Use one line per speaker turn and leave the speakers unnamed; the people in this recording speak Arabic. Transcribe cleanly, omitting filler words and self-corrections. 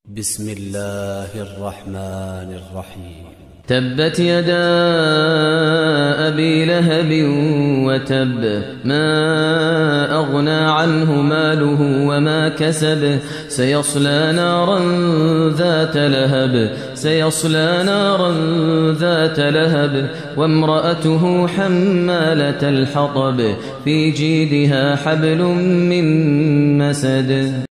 بسم الله الرحمن الرحيم.
تبت يدا أبي لهب وتب، ما أغنى عنه ماله وما كسب، سيصلى نارا ذات لهب وامرأته حمالة الحطب في جيدها حبل من مسد.